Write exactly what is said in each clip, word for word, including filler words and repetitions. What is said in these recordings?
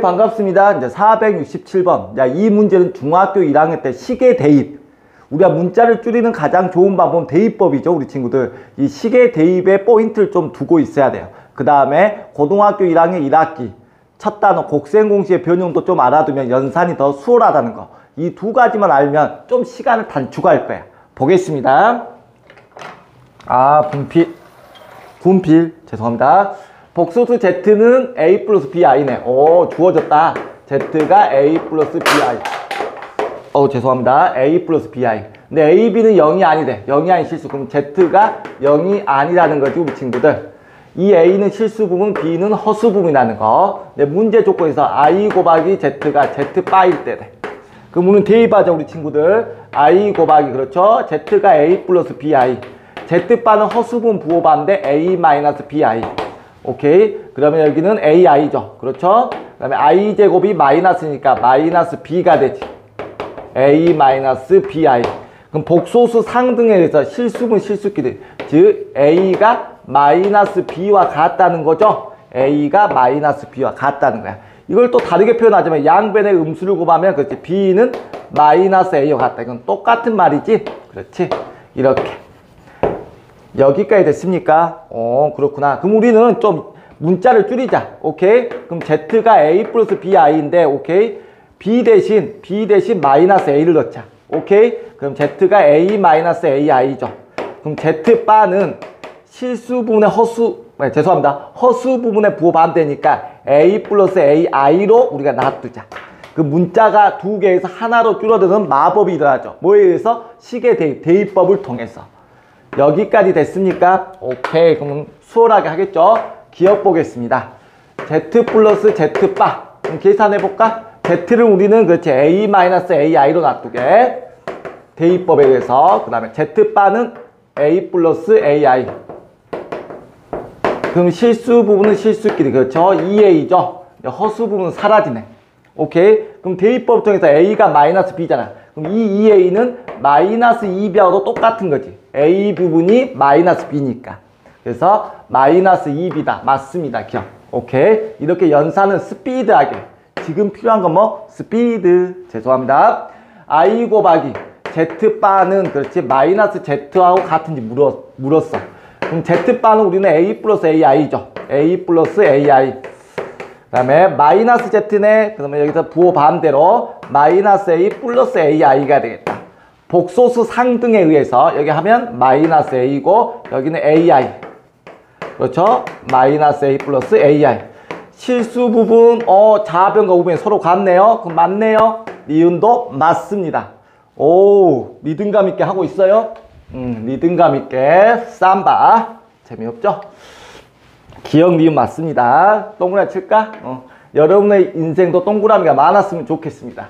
반갑습니다. 이제 사백육십칠 번. 야, 이 문제는 중학교 일 학년 때 시계 대입. 우리가 문자를 줄이는 가장 좋은 방법은 대입법이죠, 우리 친구들. 이 시계 대입에 포인트를 좀 두고 있어야 돼요. 그 다음에 고등학교 일 학년 일 학기 첫 단어 곡생공시의 변형도 좀 알아두면 연산이 더 수월하다는 거. 이 두 가지만 알면 좀 시간을 단축할 거야. 보겠습니다. 아, 분필. 분필. 죄송합니다. 복소수 Z는 A 플러스 비아이네. 오, 주어졌다. Z가 A 플러스 비아이. 어, 죄송합니다. A 플러스 비아이. 근데 A, B는 영이 아니래. 영이 아닌 실수. 그럼 Z가 영이 아니라는 거지, 우리 친구들. 이 A는 실수 부분, B는 허수 부분이라는 거. 근데 문제 조건에서 I 곱하기 Z가 Z 바일 때래. 그럼 우리는 대입하자, 우리 친구들. I 곱하기, 그렇죠? Z가 A 플러스 비아이. Z 바는 허수 부분 부호반인데 A 마이너스 비아이. 오케이. 그러면 여기는 에이아이죠. 그렇죠? 그 다음에 I 제곱이 마이너스니까 마이너스 B가 되지. A 마이너스 비아이. 그럼 복소수 상등에 의해서 실수분 실수끼리. 즉, A가 마이너스 B와 같다는 거죠. A가 마이너스 B와 같다는 거야. 이걸 또 다르게 표현하자면 양변의 음수를 곱하면 그렇지. B는 마이너스 A와 같다. 이건 똑같은 말이지. 그렇지. 이렇게. 여기까지 됐습니까? 어, 그렇구나. 그럼 우리는 좀 문자를 줄이자. 오케이? 그럼 Z가 A 플러스 비아이인데, 오케이? B 대신, B 대신 마이너스 A를 넣자. 오케이? 그럼 Z가 A 마이너스 에이아이죠. 그럼 Z 바는 실수 부분의 허수, 네, 죄송합니다. 허수 부분의 부호 반대니까 A 플러스 에이아이로 우리가 놔두자. 그 문자가 두 개에서 하나로 줄어드는 마법이 일어나죠. 뭐에 의해서? 시계 대입, 대입법을 통해서. 여기까지 됐습니까? 오케이. 그럼 수월하게 하겠죠? 기억 보겠습니다. Z 플러스 Z 바. 그럼 계산해볼까? Z를 우리는 그렇지. A 마이너스 에이아이로 놔두게. 대입법에 의해서. 그 다음에 Z 바는 A 플러스 에이아이. 그럼 실수 부분은 실수끼리. 그렇죠? 이에이죠? 허수 부분은 사라지네. 오케이. 그럼 대입법 통해서 A가 마이너스 B잖아. 그럼 이 이에이는 마이너스 이 비하고도 똑같은 거지. A 부분이 마이너스 B니까. 그래서 마이너스 이 비다. 맞습니다. 기억. 오케이. 이렇게 연산은 스피드하게. 지금 필요한 건 뭐? 스피드. 죄송합니다. I 곱하기 Z 바는 그렇지. 마이너스 Z하고 같은지 물어, 물었어. 그럼 Z 바는 우리는 A 플러스 에이아이죠. A 플러스 에이아이. 그 다음에 마이너스 Z네. 그러면 여기서 부호 반대로 마이너스 A 플러스 에이아이가 되겠다. 복소수 상등에 의해서 여기 하면 마이너스 A고 여기는 에이아이. 그렇죠? 마이너스 A 플러스 에이아이. 실수 부분, 어, 자변과 우변이 서로 같네요. 그럼 맞네요. 니은도 맞습니다. 오, 리듬감 있게 하고 있어요? 음, 리듬감 있게. 삼바. 재미없죠? 기억 니은 맞습니다. 동그라미 칠까? 어. 여러분의 인생도 동그라미가 많았으면 좋겠습니다.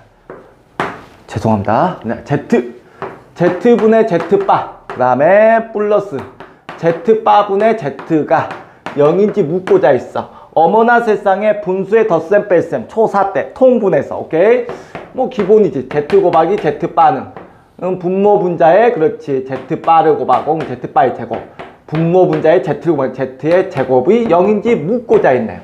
죄송합니다. 네, Z. Z분의 Z바. 그 다음에 플러스 Z바분의 Z가 영인지 묻고자 있어. 어머나 세상에 분수의 덧셈 뺄셈 초사 때 통분해서. 오케이? 뭐 기본이지. Z 곱하기 Z바는 음, 분모 분자에 그렇지. Z바를 곱하고 Z바의 제곱. 분모 분자의 Z를 곱하기 Z의 제곱이 영인지 묻고자 있네요.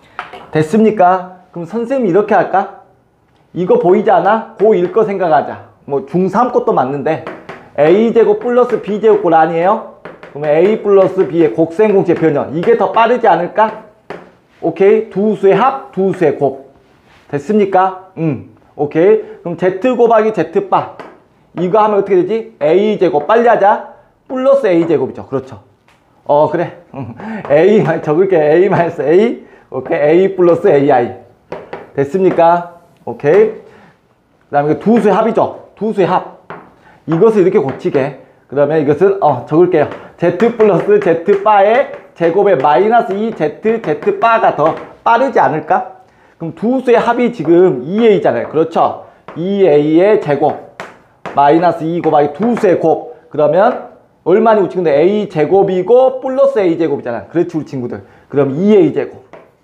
됐습니까? 그럼 선생님이 이렇게 할까? 이거 보이지 않아? 고일 거 생각하자. 뭐 중삼 것도 맞는데 A제곱 플러스 B제곱 꼴 아니에요? 그러면 A 플러스 B의 곡생공시의 변형. 이게 더 빠르지 않을까? 오케이. 두 수의 합, 두 수의 곱. 됐습니까? 음. 오케이. 그럼 Z 곱하기 Z바. 이거 하면 어떻게 되지? A제곱. 빨리 하자. 플러스 A제곱이죠. 그렇죠. 어, 그래. A, 적을게. A 마이너스 A. 오케이. A 플러스 에이아이. 됐습니까? 오케이. 그 다음에 두 수의 합이죠. 두 수의 합. 이것을 이렇게 고치게. 그 다음에 이것은, 어, 적을게요. Z 플러스 Z바의 제곱에 마이너스 이 Z, Z바가 더 빠르지 않을까? 그럼 두 수의 합이 지금 이에이잖아요. 그렇죠? 이에이의 제곱. 마이너스 이 곱하기 두 수의 곱. 그러면 얼마니 우리 친구들? A 제곱이고 플러스 A 제곱이잖아. 그렇지, 우리 친구들. 그럼 이에이 제곱.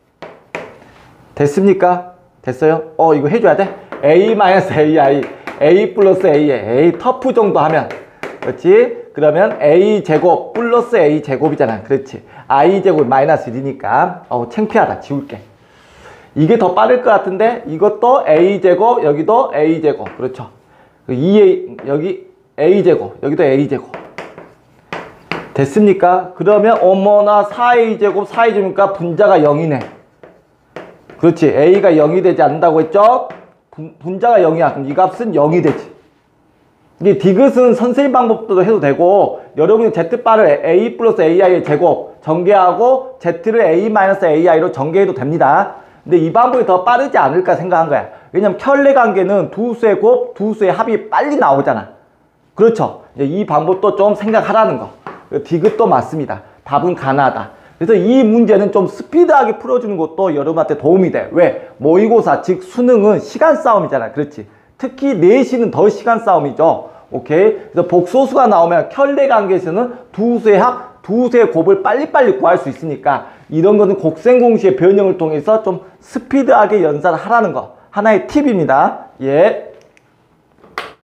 됐습니까? 됐어요? 어, 이거 해줘야 돼? A 마이너스 에이아이. A 플러스 A에 A 터프 정도 하면. 그렇지? 그러면 A 제곱 플러스 A 제곱이잖아. 그렇지? I 제곱 마이너스 일이니까. 어우, 창피하다. 지울게. 이게 더 빠를 것 같은데 이것도 a제곱 여기도 a제곱 그렇죠. 이 에이 여기 a제곱 여기도 a제곱 됐습니까? 그러면 어머나 사 에이제곱 사 에이제곱이니까 분자가 영이네. 그렇지. a가 영이 되지 않는다고 했죠? 분, 분자가 영이야. 그럼 이 값은 영이 되지. 이게 디귿은 선생님 방법도 해도 되고 여러분이 z바를 a 플러스 ai의 제곱 전개하고 z를 a 마이너스 ai로 전개해도 됩니다. 근데 이 방법이 더 빠르지 않을까 생각한 거야. 왜냐면 켤레 관계는 두 수의 곱, 두 수의 합이 빨리 나오잖아. 그렇죠. 이제 이 방법도 좀 생각하라는 거. 디귿도 맞습니다. 답은 가능하다. 그래서 이 문제는 좀 스피드하게 풀어주는 것도 여러분한테 도움이 돼. 왜? 모의고사, 즉 수능은 시간 싸움이잖아. 그렇지. 특히 내신은 더 시간 싸움이죠. 오케이. 그래서 복소수가 나오면 켤레 관계에서는 두 수의 합, 두 수의 곱을 빨리빨리 구할 수 있으니까 이런 거는 곱셈공식의 변형을 통해서 좀 스피드하게 연산을 하라는 거. 하나의 팁입니다. 예.